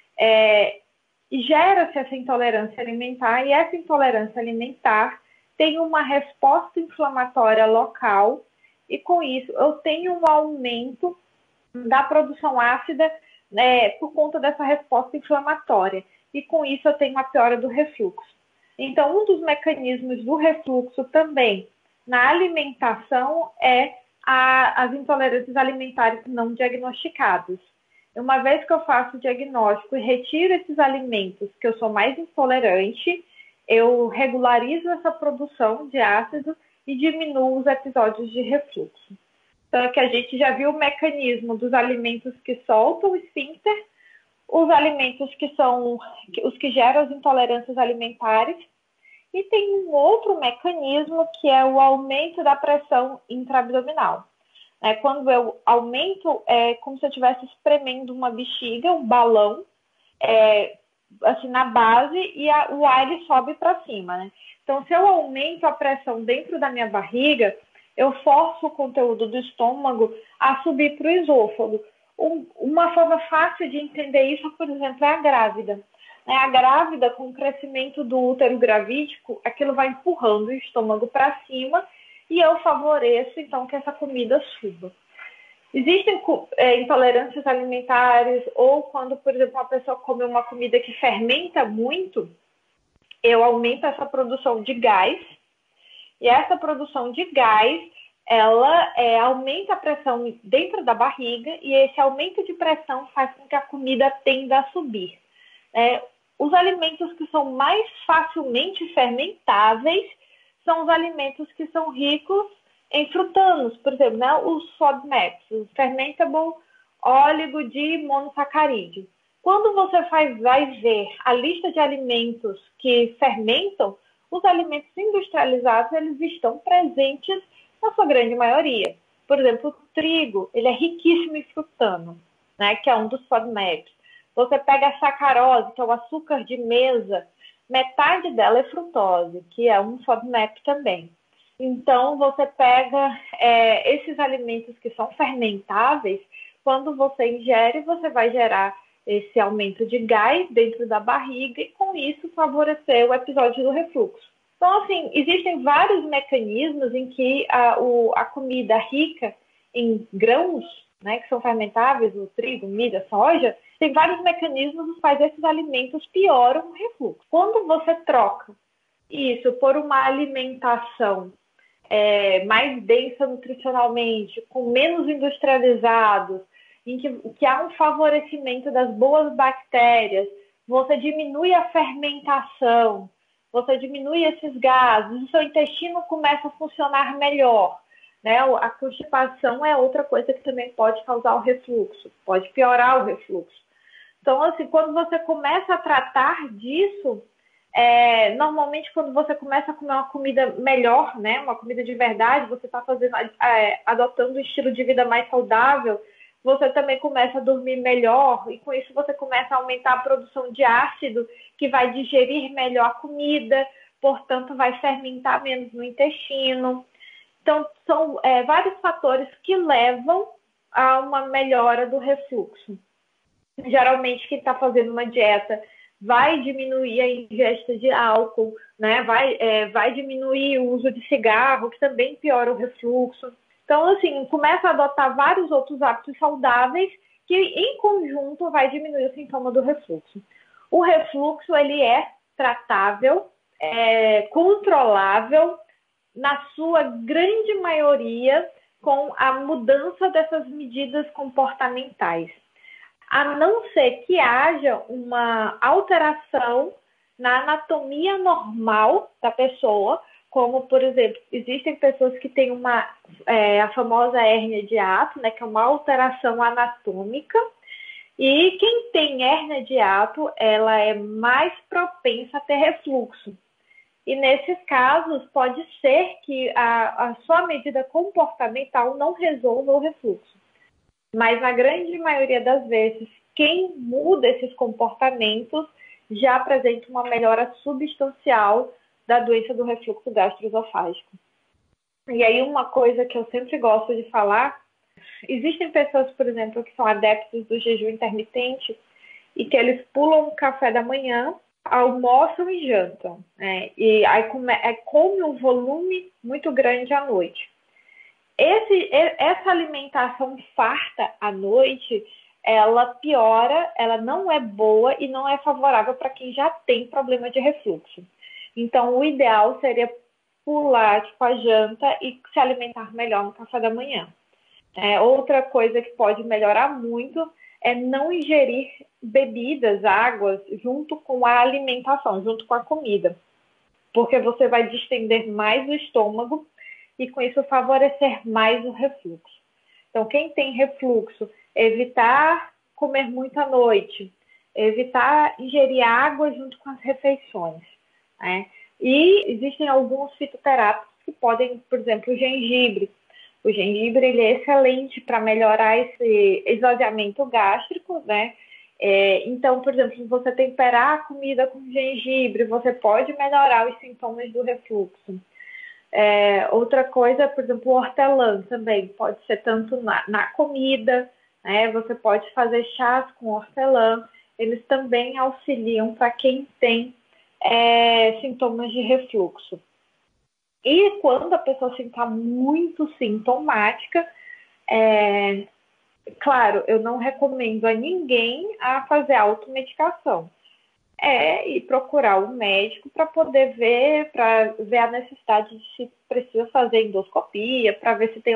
gera-se essa intolerância alimentar, e essa intolerância alimentar tem uma resposta inflamatória local, e com isso eu tenho um aumento da produção ácida por conta dessa resposta inflamatória, e com isso eu tenho uma piora do refluxo. Então, um dos mecanismos do refluxo também na alimentação as intolerâncias alimentares não diagnosticadas. Uma vez que eu faço o diagnóstico e retiro esses alimentos que eu sou mais intolerante, eu regularizo essa produção de ácido e diminuo os episódios de refluxo. Então, aqui a gente já viu o mecanismo dos alimentos que soltam o esfíncter, os alimentos que são os que geram as intolerâncias alimentares, e tem um outro mecanismo que é o aumento da pressão intraabdominal. Quando eu aumento, é como se eu estivesse espremendo uma bexiga, um balão, assim, na base, e o ar ele sobe para cima, né? Então, se eu aumento a pressão dentro da minha barriga, eu forço o conteúdo do estômago a subir para o esôfago. Uma forma fácil de entender isso, por exemplo, é a grávida. A grávida, com o crescimento do útero gravídico, aquilo vai empurrando o estômago para cima e eu favoreço, então, que essa comida suba. Existem intolerâncias alimentares, ou quando, por exemplo, uma pessoa come uma comida que fermenta muito, eu aumento essa produção de gás, e essa produção de gás, ela aumenta a pressão dentro da barriga, e esse aumento de pressão faz com que a comida tenda a subir. Os alimentos que são mais facilmente fermentáveis são os alimentos que são ricos em frutanos, por exemplo, né, os FODMAPs, os Fermentable Oligomonossacarídeo. Quando você vai ver a lista de alimentos que fermentam, os alimentos industrializados, eles estão presentes na sua grande maioria. Por exemplo, o trigo, ele é riquíssimo em frutano, né, que é um dos FODMAPs. Você pega a sacarose, que é o açúcar de mesa, metade dela é frutose, que é um FODMAP também. Então, você pega esses alimentos que são fermentáveis, quando você ingere, você vai gerar esse aumento de gás dentro da barriga e, com isso, favorecer o episódio do refluxo. Então, assim, existem vários mecanismos em que a comida rica em grãos, né, que são fermentáveis, o trigo, milho, soja, tem vários mecanismos nos quais esses alimentos pioram o refluxo. Quando você troca isso por uma alimentação mais densa nutricionalmente, com menos industrializados, em que há um favorecimento das boas bactérias, você diminui a fermentação, você diminui esses gases, o seu intestino começa a funcionar melhor. Né? A constipação é outra coisa que também pode causar o refluxo, pode piorar o refluxo. Então, assim, quando você começa a tratar disso, normalmente quando você começa a comer uma comida melhor, né, uma comida de verdade, você está adotando um estilo de vida mais saudável, você também começa a dormir melhor e com isso você começa a aumentar a produção de ácido, que vai digerir melhor a comida, portanto vai fermentar menos no intestino. Então, são vários fatores que levam a uma melhora do refluxo. Geralmente, quem está fazendo uma dieta vai diminuir a ingesta de álcool, né? Vai diminuir o uso de cigarro, que também piora o refluxo. Então, assim, começa a adotar vários outros hábitos saudáveis que, em conjunto, vai diminuir o sintoma do refluxo. O refluxo, ele é tratável, controlável, na sua grande maioria, com a mudança dessas medidas comportamentais. A não ser que haja uma alteração na anatomia normal da pessoa, como, por exemplo, existem pessoas que têm a famosa hérnia de hiato, né, que é uma alteração anatômica, e quem tem hérnia de hiato, ela é mais propensa a ter refluxo. E nesses casos, pode ser que a sua medida comportamental não resolva o refluxo. Mas na grande maioria das vezes, quem muda esses comportamentos já apresenta uma melhora substancial da doença do refluxo gastroesofágico. E aí uma coisa que eu sempre gosto de falar, existem pessoas, por exemplo, que são adeptos do jejum intermitente e que eles pulam o café da manhã, almoçam e jantam, né? E aí come um volume muito grande à noite. Essa alimentação farta à noite, ela piora, ela não é boa e não é favorável para quem já tem problema de refluxo. Então, o ideal seria pular a janta e se alimentar melhor no café da manhã. Outra coisa que pode melhorar muito é não ingerir bebidas, águas, junto com a alimentação, junto com a comida. Porque você vai distender mais o estômago e com isso favorecer mais o refluxo. Então, quem tem refluxo, evitar comer muito à noite, evitar ingerir água junto com as refeições, né? E existem alguns fitoterápicos que podem, por exemplo, o gengibre. O gengibre ele é excelente para melhorar esse esvaziamento gástrico, né? Então, por exemplo, se você temperar a comida com gengibre, você pode melhorar os sintomas do refluxo. Outra coisa, por exemplo, o hortelã também pode ser tanto na comida, né? Você pode fazer chás com hortelã, eles também auxiliam para quem tem sintomas de refluxo. E quando a pessoa está muito sintomática, claro, eu não recomendo a ninguém a fazer automedicação. E procurar o médico para poder para ver a necessidade de se precisa fazer endoscopia, para ver se tem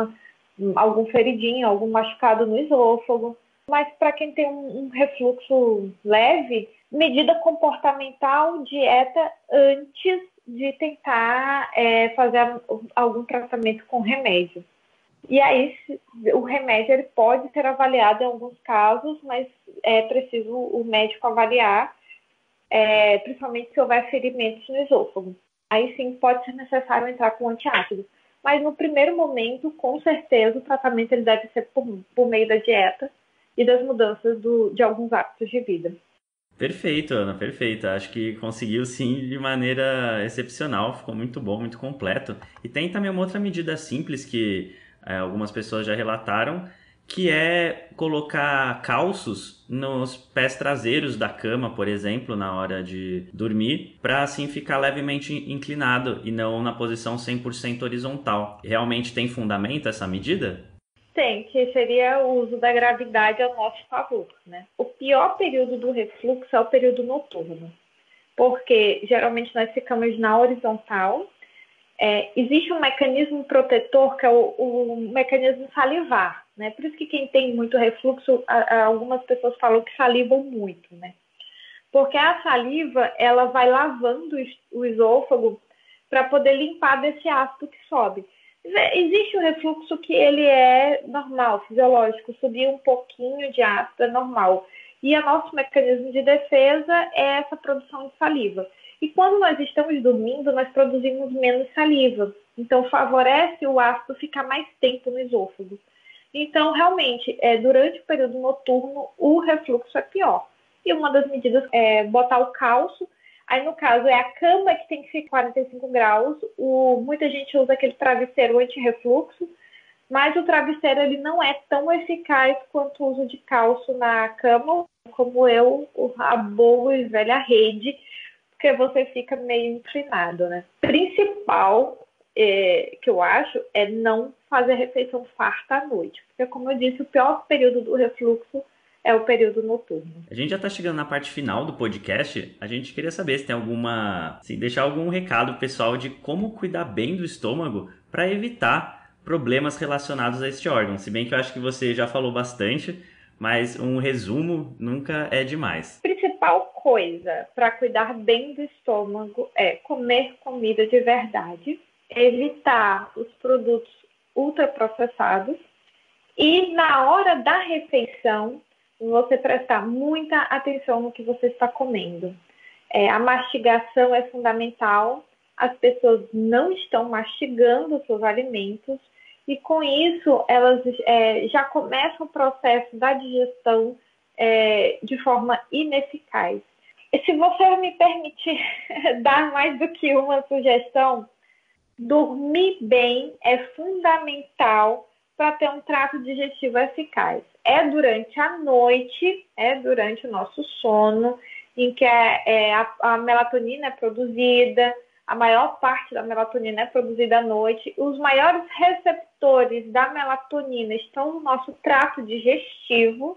algum feridinho, algum machucado no esôfago. Mas para quem tem um refluxo leve, medida comportamental, dieta antes de tentar fazer algum tratamento com remédio. E aí, o remédio ele pode ser avaliado em alguns casos, mas é preciso o médico avaliar, principalmente se houver ferimentos no esôfago. Aí sim pode ser necessário entrar com antiácido. Mas no primeiro momento, com certeza, o tratamento ele deve ser por meio da dieta e das mudanças de alguns hábitos de vida. Perfeito, Ana, perfeito. Acho que conseguiu sim de maneira excepcional, ficou muito bom, muito completo. E tem também uma outra medida simples que algumas pessoas já relataram, que é colocar calços nos pés traseiros da cama, por exemplo, na hora de dormir, para assim ficar levemente inclinado e não na posição 100% horizontal. Realmente tem fundamento essa medida? Tem, que seria o uso da gravidade ao nosso favor, né? O pior período do refluxo é o período noturno, porque geralmente nós ficamos na horizontal. Existe um mecanismo protetor que é o mecanismo salivar, né? Por isso que quem tem muito refluxo, algumas pessoas falam que salivam muito, né? Porque a saliva, ela vai lavando o esôfago para poder limpar desse ácido que sobe. Existe um refluxo que ele é normal, fisiológico, subir um pouquinho de ácido é normal. E o nosso mecanismo de defesa é essa produção de saliva. E quando nós estamos dormindo, nós produzimos menos saliva. Então, favorece o ácido ficar mais tempo no esôfago. Então, realmente, durante o período noturno, o refluxo é pior. E uma das medidas é botar o calço. Aí, no caso, é a cama que tem que ficar 45 graus. Muita gente usa aquele travesseiro anti-refluxo, mas o travesseiro ele não é tão eficaz quanto o uso de calço na cama, como a boa e velha rede, porque você fica meio inclinado, né? Principal que eu acho é não fazer refeição farta à noite, porque, como eu disse, o pior período do refluxo é o período noturno. A gente já está chegando na parte final do podcast. A gente queria saber se tem deixar algum recado pessoal de como cuidar bem do estômago para evitar problemas relacionados a este órgão. Se bem que eu acho que você já falou bastante, mas um resumo nunca é demais. A principal coisa para cuidar bem do estômago é comer comida de verdade, evitar os produtos ultraprocessados e, na hora da refeição, você prestar muita atenção no que você está comendo. A mastigação é fundamental. As pessoas não estão mastigando os seus alimentos e, com isso, elas já começam o processo da digestão de forma ineficaz. E se você me permitir dar mais do que uma sugestão, dormir bem é fundamental para ter um trato digestivo eficaz. É durante a noite, é durante o nosso sono, em que a melatonina é produzida, a maior parte da melatonina é produzida à noite. Os maiores receptores da melatonina estão no nosso trato digestivo.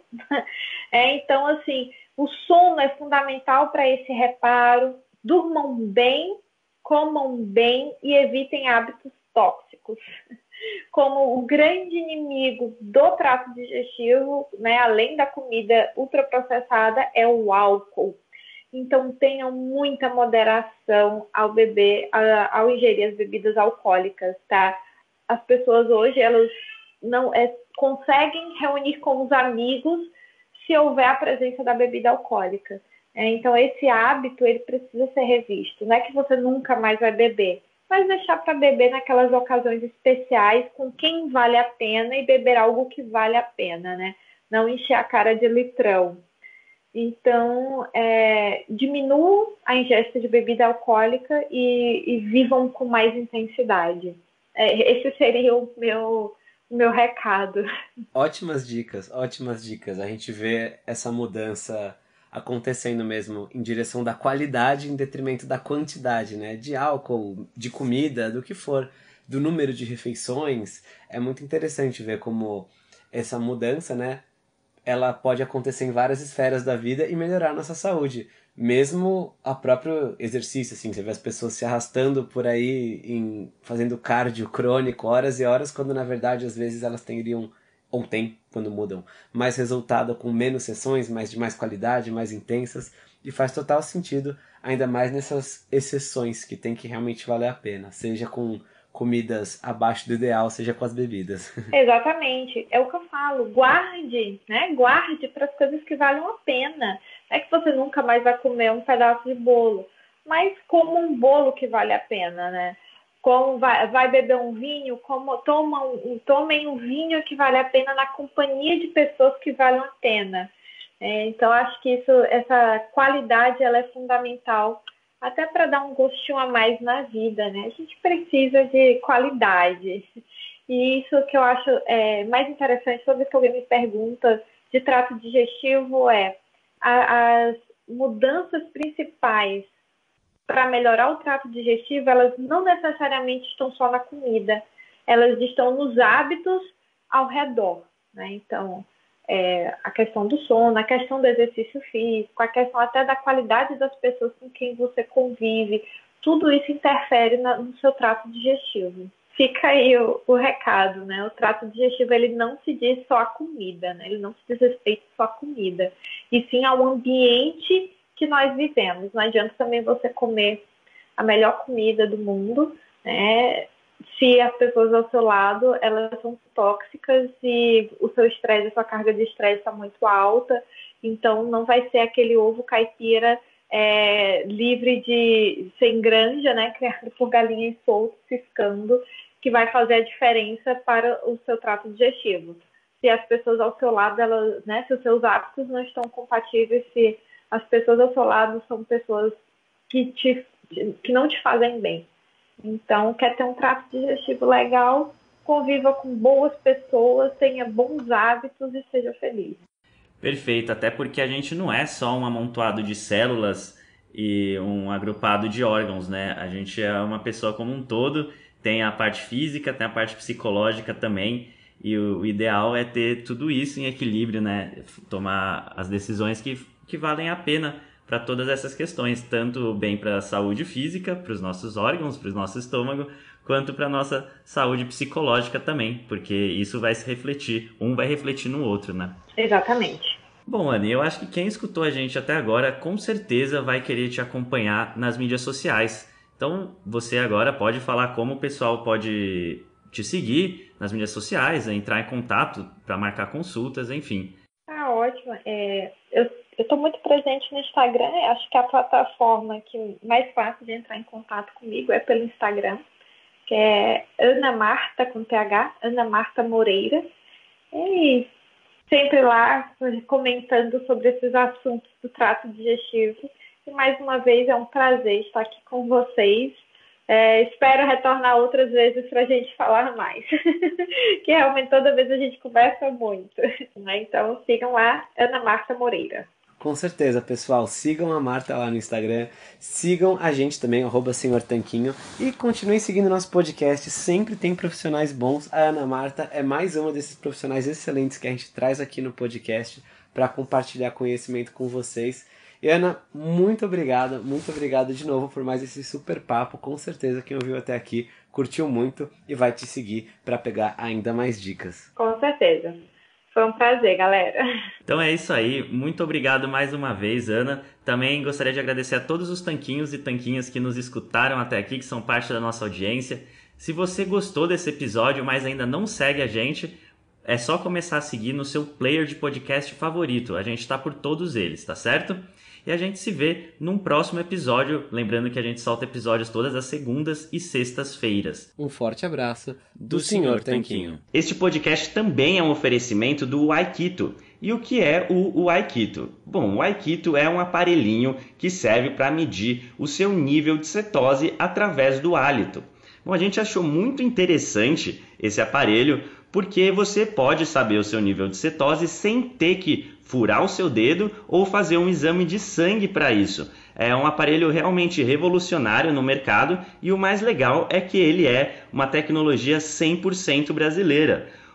Então, assim, o sono é fundamental para esse reparo. Durmam bem, comam bem e evitem hábitos tóxicos. Como o grande inimigo do trato digestivo, né, além da comida ultraprocessada, é o álcool. Então, tenham muita moderação ao beber, ao ingerir as bebidas alcoólicas, tá? As pessoas hoje, elas não conseguem reunir com os amigos se houver a presença da bebida alcoólica. Então, esse hábito, ele precisa ser revisto. Não é que você nunca mais vai beber, mas deixar para beber naquelas ocasiões especiais com quem vale a pena e beber algo que vale a pena, né? Não encher a cara de litrão. Então, diminuam a ingesta de bebida alcoólica e vivam com mais intensidade. Esse seria o meu recado. Ótimas dicas, ótimas dicas. A gente vê essa mudança acontecendo mesmo em direção da qualidade em detrimento da quantidade, né? De álcool, de comida, do que for, do número de refeições. É muito interessante ver como essa mudança, né? Ela pode acontecer em várias esferas da vida e melhorar a nossa saúde. Mesmo a próprio exercício, assim, você vê as pessoas se arrastando por aí, fazendo cardio crônico horas e horas, quando na verdade às vezes elas teriam, ou tem, quando mudam, mais resultado com menos sessões, mas de mais qualidade, mais intensas, e faz total sentido, ainda mais nessas exceções que tem que realmente valer a pena, seja com comidas abaixo do ideal, seja com as bebidas. Exatamente, é o que eu falo, guarde, né? Guarde para as coisas que valem a pena. Não é que você nunca mais vai comer um pedaço de bolo, mas como um bolo que vale a pena, né? Como vai beber um vinho, tomem um vinho que vale a pena na companhia de pessoas que valem a pena. Então, acho que essa qualidade ela é fundamental, até para dar um gostinho a mais na vida, né? A gente precisa de qualidade. E isso que eu acho mais interessante, toda vez que alguém me pergunta de trato digestivo, as mudanças principais para melhorar o trato digestivo, elas não necessariamente estão só na comida, elas estão nos hábitos ao redor, né? Então, a questão do sono, a questão do exercício físico, a questão até da qualidade das pessoas com quem você convive, tudo isso interfere no seu trato digestivo. Fica aí o recado, né? O trato digestivo, ele não se diz só a comida, né? Ele não se diz respeito só à comida, e sim ao ambiente que nós vivemos. Não adianta também você comer a melhor comida do mundo, né? Se as pessoas ao seu lado, elas são tóxicas e o seu estresse, a sua carga de estresse está muito alta, então não vai ser aquele ovo caipira livre de sem granja, né? Criado por galinhas soltas, ciscando, que vai fazer a diferença para o seu trato digestivo. Se as pessoas ao seu lado, elas, né, se os seus hábitos não estão compatíveis, se as pessoas ao seu lado são pessoas que não te fazem bem. Então, quer ter um trato digestivo legal, conviva com boas pessoas, tenha bons hábitos e seja feliz. Perfeito, até porque a gente não é só um amontoado de células e um agrupado de órgãos, né? A gente é uma pessoa como um todo, tem a parte física, tem a parte psicológica também, e o ideal é ter tudo isso em equilíbrio, né? Tomar as decisões que valem a pena para todas essas questões, tanto bem para a saúde física, para os nossos órgãos, para o nosso estômago, quanto para a nossa saúde psicológica também, porque isso vai se refletir, um vai refletir no outro, né? Exatamente. Bom, Anny, eu acho que quem escutou a gente até agora, com certeza vai querer te acompanhar nas mídias sociais. Então, você agora pode falar como o pessoal pode te seguir nas mídias sociais, entrar em contato para marcar consultas, enfim. Ótimo. Eu estou muito presente no Instagram, acho que a plataforma que mais fácil de entrar em contato comigo é pelo Instagram, que é Ana Marta, com TH, Ana Marta Moreira. E sempre lá comentando sobre esses assuntos do trato digestivo. E mais uma vez é um prazer estar aqui com vocês. Espero retornar outras vezes para a gente falar mais, que realmente toda vez a gente conversa muito, né? Então sigam lá, Ana Marta Moreira. Com certeza, pessoal, sigam a Marta lá no Instagram, sigam a gente também, @senhortanquinho, e continuem seguindo nosso podcast, sempre tem profissionais bons. A Ana Marta é mais uma desses profissionais excelentes que a gente traz aqui no podcast para compartilhar conhecimento com vocês. E Ana, muito obrigado de novo por mais esse super papo. Com certeza quem ouviu até aqui curtiu muito e vai te seguir para pegar ainda mais dicas. Com certeza. Foi um prazer, galera. Então é isso aí. Muito obrigado mais uma vez, Ana. Também gostaria de agradecer a todos os tanquinhos e tanquinhas que nos escutaram até aqui, que são parte da nossa audiência. Se você gostou desse episódio, mas ainda não segue a gente, é só começar a seguir no seu player de podcast favorito. A gente está por todos eles, tá certo? E a gente se vê num próximo episódio. Lembrando que a gente solta episódios todas as segundas e sextas-feiras. Um forte abraço do Sr. Tanquinho. Este podcast também é um oferecimento do Aikito. E o que é o Aikito? Bom, o Aikito é um aparelhinho que serve para medir o seu nível de cetose através do hálito. Bom, a gente achou muito interessante esse aparelho porque você pode saber o seu nível de cetose sem ter que furar o seu dedo ou fazer um exame de sangue para isso. É um aparelho realmente revolucionário no mercado e o mais legal é que ele é uma tecnologia 100% brasileira.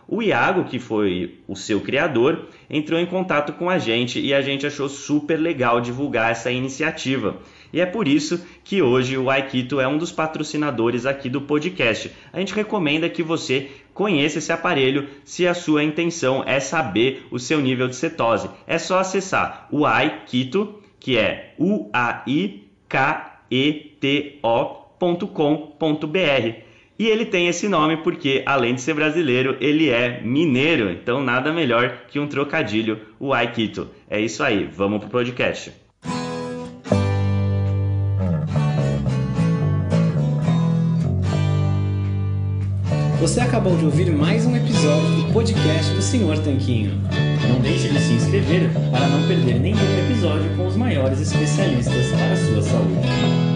O Iago, que foi o seu criador, entrou em contato com a gente e a gente achou super legal divulgar essa iniciativa. E é por isso que hoje o Aikito é um dos patrocinadores aqui do podcast. A gente recomenda que você conheça esse aparelho se a sua intenção é saber o seu nível de cetose. É só acessar o Aikito, que é uaiketo.com.br. E ele tem esse nome porque, além de ser brasileiro, ele é mineiro. Então nada melhor que um trocadilho, o Aikito. É isso aí, vamos pro podcast. Você acabou de ouvir mais um episódio do podcast do Senhor Tanquinho. Não deixe de se inscrever para não perder nenhum episódio com os maiores especialistas para a sua saúde.